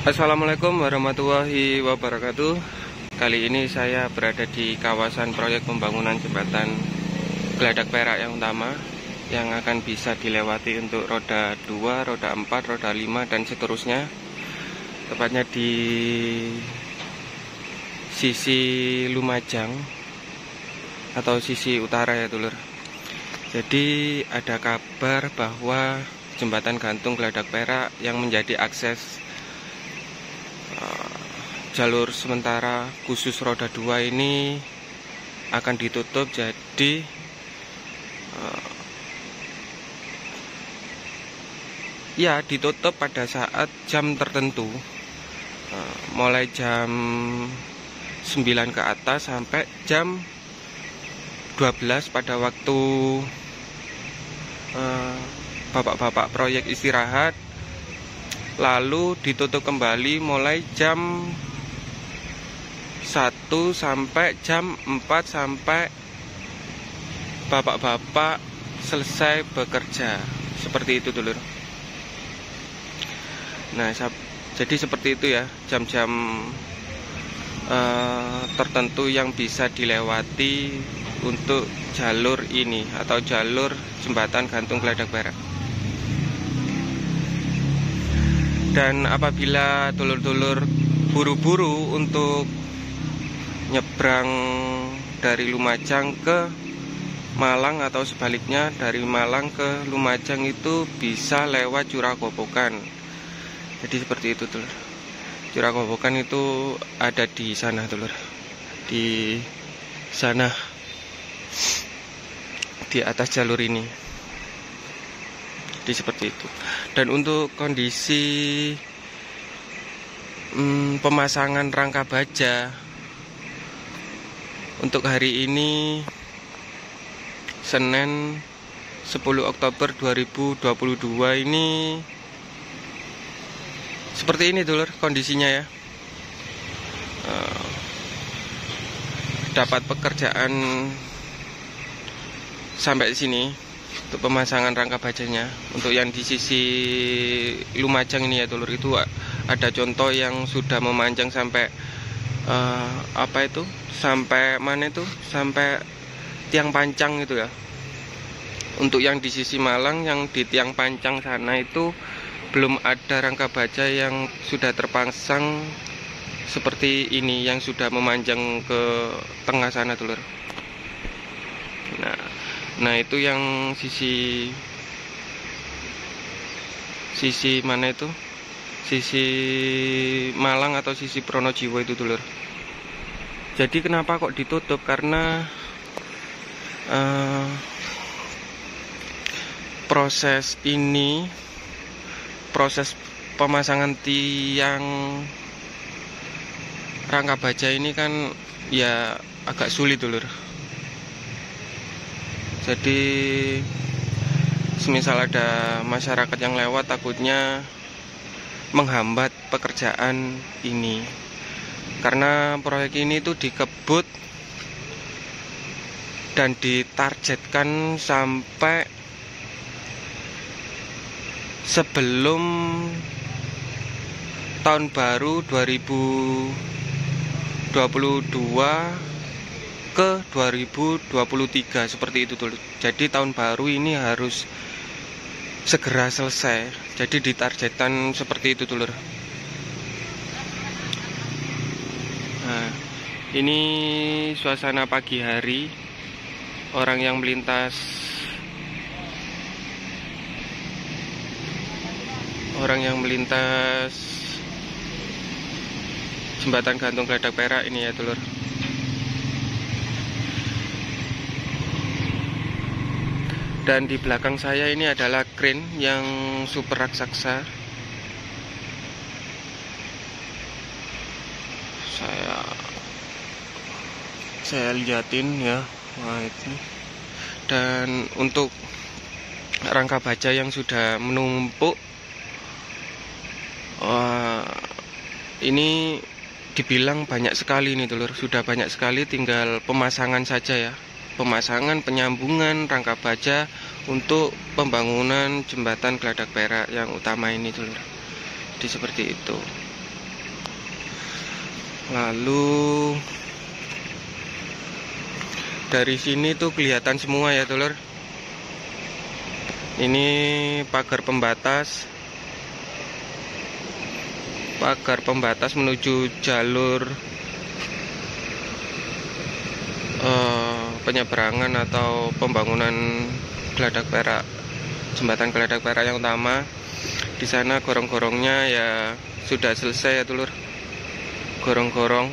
Assalamualaikum warahmatullahi wabarakatuh. Kali ini saya berada di kawasan proyek pembangunan jembatan Geladak Perak yang utama, yang akan bisa dilewati untuk roda 2, roda 4, roda 5 dan seterusnya. Tepatnya di sisi Lumajang atau sisi utara ya dulur. Jadi ada kabar bahwa jembatan gantung Geladak Perak yang menjadi akses jalur sementara khusus roda 2 ini akan ditutup. Jadi ya ditutup pada saat jam tertentu, mulai jam 9 ke atas sampai jam 12 pada waktu bapak-bapak proyek istirahat, lalu ditutup kembali mulai jam 1 sampai jam 4 sampai bapak-bapak selesai bekerja. Seperti itu dulur. Nah, jadi seperti itu ya jam-jam tertentu yang bisa dilewati untuk jalur ini atau jalur jembatan gantung Geladak Perak. Dan apabila dulur-dulur buru-buru untuk nyebrang dari Lumajang ke Malang atau sebaliknya dari Malang ke Lumajang, itu bisa lewat Curakobokan. Jadi seperti itu dulur. Curakobokan itu ada di sana dulur, di sana, di atas jalur ini. Jadi seperti itu. Dan untuk kondisi pemasangan rangka baja untuk hari ini Senin 10 Oktober 2022 ini seperti ini dulur kondisinya ya. Dapat pekerjaan sampai sini untuk pemasangan rangka bajanya. Untuk yang di sisi Lumajang ini ya dulur, itu ada contoh yang sudah memanjang sampai sampai mana itu, sampai tiang pancang itu ya. Untuk yang di sisi Malang, yang di tiang pancang sana itu belum ada rangka baja yang sudah terpasang seperti ini, yang sudah memanjang ke tengah sana dulur. Nah itu yang sisi mana itu, sisi Malang atau sisi Pronojiwo itu dulur. Jadi kenapa kok ditutup? Karena proses pemasangan tiang rangka baja ini kan ya agak sulit dulur. Jadi semisal ada masyarakat yang lewat, takutnya menghambat pekerjaan ini. Karena proyek ini tuh dikebut dan ditargetkan sampai sebelum tahun baru 2022 ke 2023 seperti itu dulu. Jadi tahun baru ini harus segera selesai. Jadi ditargetkan seperti itu dulur. Nah, ini suasana pagi hari, orang yang melintas jembatan gantung Geladak Perak ini ya dulur. Dan di belakang saya ini adalah crane yang super raksasa. Saya liatin ya. Wah, itu. Dan untuk rangka baja yang sudah menumpuk, ini dibilang banyak sekali nih dulur. Sudah banyak sekali, tinggal pemasangan saja ya. Pemasangan, penyambungan rangka baja untuk pembangunan jembatan Geladak Perak yang utama ini dulur. Jadi seperti itu. Lalu dari sini tuh kelihatan semua ya dulur. Ini pagar pembatas menuju jalur penyeberangan atau pembangunan Geladak Perak, jembatan Geladak Perak yang utama. Di sana gorong-gorongnya ya sudah selesai ya dulur, gorong-gorong.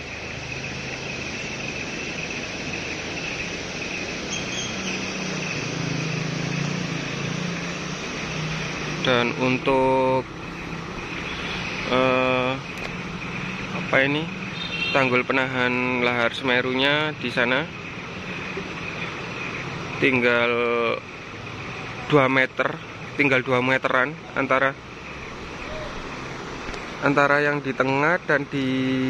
Dan untuk apa ini, tanggul penahan lahar Semerunya di sana tinggal 2 meter, tinggal 2 meteran antara yang di tengah dan di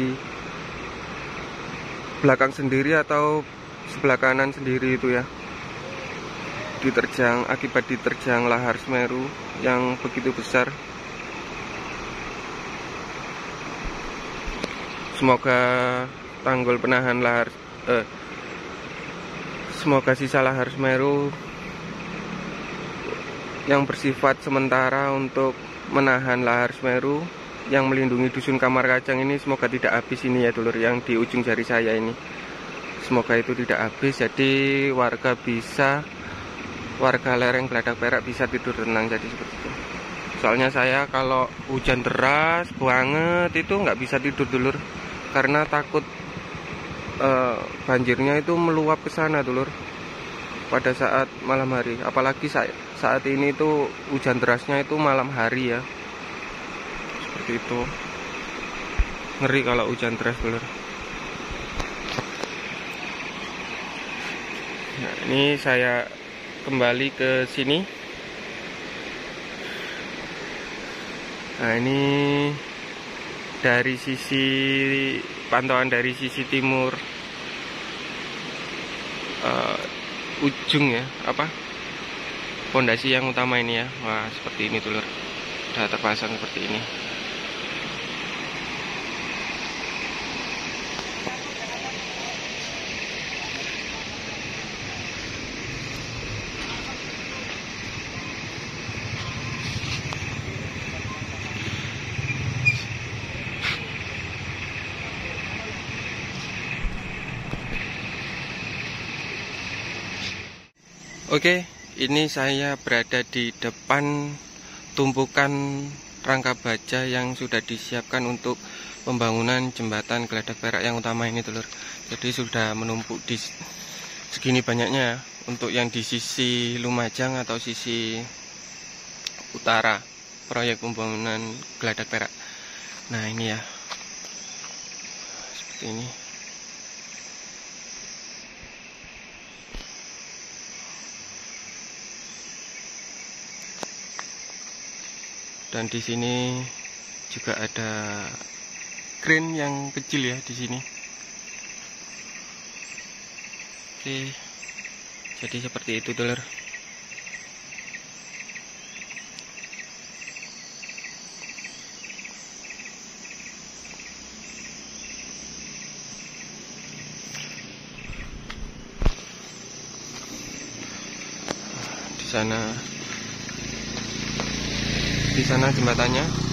belakang sendiri atau sebelah kanan sendiri itu ya, diterjang akibat diterjang lahar Semeru yang begitu besar. Semoga tanggul penahan lahar semoga sisa lahar Semeru yang bersifat sementara untuk menahan lahar Semeru yang melindungi dusun Kamar Kacang ini, semoga tidak habis ini ya dulur, yang di ujung jari saya ini. Semoga itu tidak habis, jadi warga lereng Geladak Perak bisa tidur tenang, jadi seperti itu. Soalnya saya kalau hujan deras banget itu nggak bisa tidur dulur, karena takut banjirnya itu meluap ke sana dulur pada saat malam hari. Apalagi saat ini itu hujan derasnya itu malam hari ya, seperti itu. Ngeri kalau hujan deras dulur. Nah, ini saya kembali ke sini. Nah, ini dari sisi pantauan dari sisi timur ujung ya, pondasi yang utama ini ya. Wah, seperti ini dulur, udah terpasang seperti ini. Oke, ini saya berada di depan tumpukan rangka baja yang sudah disiapkan untuk pembangunan jembatan Geladak Perak yang utama ini dulur. Jadi sudah menumpuk di segini banyaknya untuk yang di sisi Lumajang atau sisi utara proyek pembangunan Geladak Perak. Nah, ini ya, seperti ini. Dan di sini juga ada crane yang kecil ya di sini. Oke, jadi seperti itu dulur. Di sana jembatannya.